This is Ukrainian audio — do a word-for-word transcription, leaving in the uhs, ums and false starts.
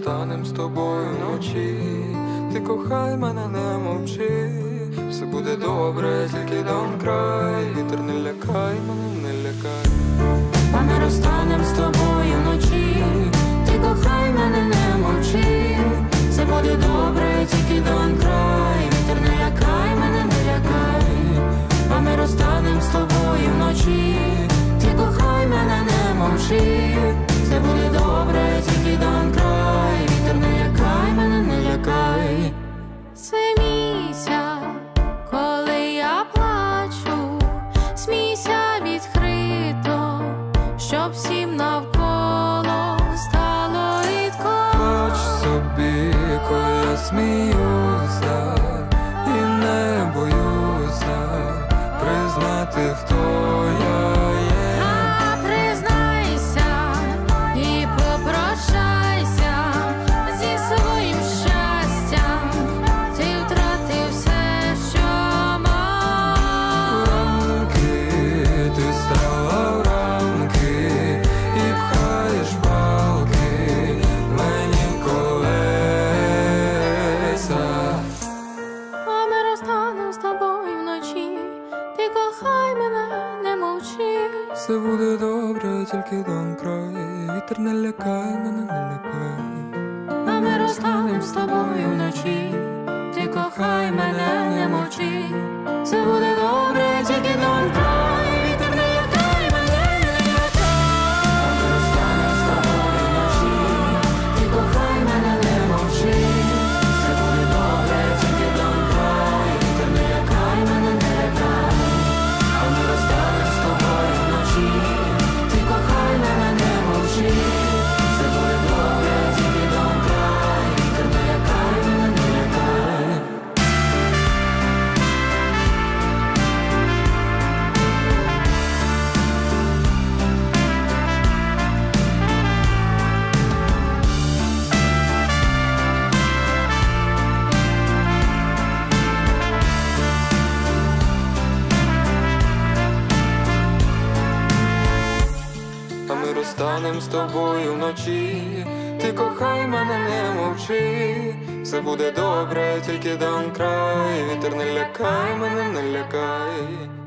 розстанем з тобою вночі. Ти кохай мене, не мовчи, все буде добре, тільки дан край. Вітер не лякай мене, не лякай. А ми розстанем з тобою вночі. Ти кохай мене, не мовчи, все буде добре, тільки дан край. Вітер не лякай мене, не лякай. А ми розстанем з тобою вночі. Ти кохай мене, не мовчи, все буде добре, тільки дан край. Вітер не лякай мене, не лякай. Смійся, коли я плачу, смійся відкрито, щоб всім навколо стало рідко. Плач собі, коли я сміюся, і не боюся признати, хто я є. А признайся і попрощайся зі своїм щастям. Ти втратив все, що мав. Рамки, ти стала в рамки і пхаєш палки мені в колеса. А ми розстанем з тобою вночі. Ти кохай мене, не мовчи. Все буде добре, тільки дан край. Вітер не лякай мене, не лякай. А ми розстанем з тобою вночі. Ти кохай мене, не мовчи. Все буде добре, тільки дан край. Вітер не лякай мене, не лякай. А ми розстанем з тобою вночі. Ти кохай мене, не мовчи. Все буде добре, тільки дан край. Вітер не лякай мене, не лякай. А ми розстанем з тобою вночі. Ти кохай мене, не мовчи. Все буде добре, тільки дан край. Вітер не лякай мене, не лякай. А ми розстанем з тобою вночі. Ти кохай мене, не мовчи, все буде добре, тільки дан край. Вітер не лякай мене, не лякай.